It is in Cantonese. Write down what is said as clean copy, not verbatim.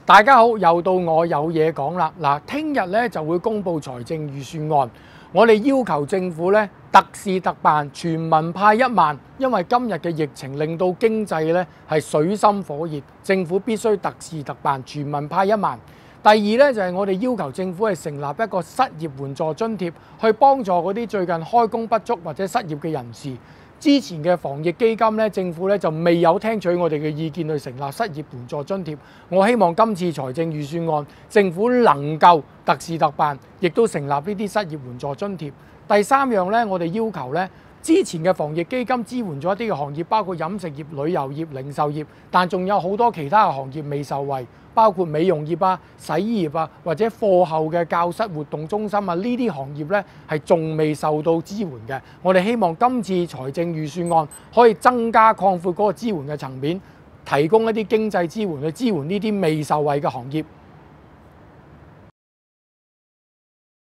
大家好，又到我有嘢講啦。嗱，聽日咧就會公布財政預算案，我哋要求政府咧特事特辦，全民派1萬，因為今日嘅疫情令到經濟咧係水深火熱，政府必須特事特辦，全民派1萬。第二咧就係我哋要求政府係成立一個失業援助津貼，去幫助嗰啲最近開工不足或者失業嘅人士。之前嘅防疫基金咧，政府咧就未有聽取我哋嘅意見去成立失業援助津貼。我希望今次財政預算案，政府能夠特事特辦，亦都成立呢啲失業援助津貼。第三樣咧，我哋要求咧，之前嘅防疫基金支援咗一啲嘅行業，包括飲食業、旅遊業、零售業，但仲有好多其他嘅行業未受惠，包括美容業啊、洗衣業啊，或者課後嘅教室活動中心啊，呢啲行業咧係仲未受到支援嘅。我哋希望今次財政預算案可以增加擴闊嗰個支援嘅層面，提供一啲經濟支援去支援呢啲未受惠嘅行業。